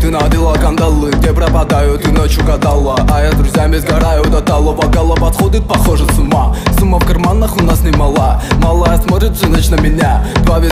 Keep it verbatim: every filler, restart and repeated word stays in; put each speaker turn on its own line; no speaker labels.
Ты надела кандалы, где пропадаю, ты ночью гадала. А я с друзьями сгораю до талого. Голова сходит, похоже, с ума. Сумма в карманах у нас немала. Малая смотрит всю ночь на меня. Два